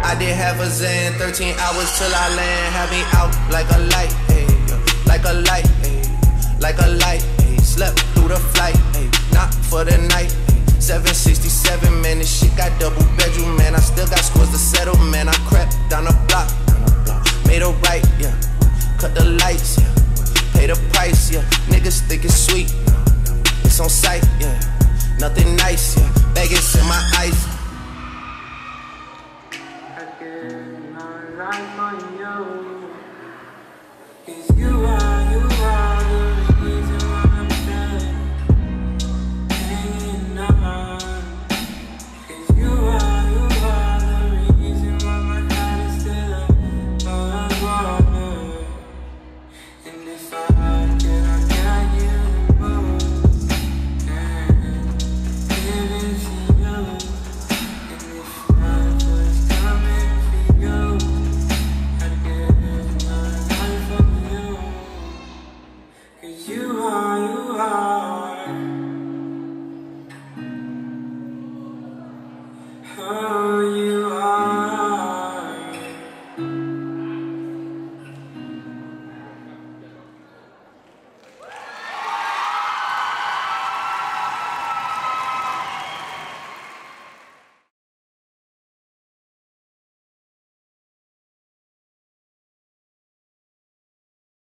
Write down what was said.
I did half a Zen, 13 hours till I land. Had me out like a light, ayy, like a light, ayy, like a light, ayy. Slept through the flight, ayy, not for the night, ayy. 767, man, this shit got double bedroom, man. I still got scores to settle, man. I crept down the block, made a right, yeah. Cut the lights, yeah. Pay the price, yeah. Niggas think it's sweet, it's on sight, yeah. Nothing nice, yeah. Vegas in my ice.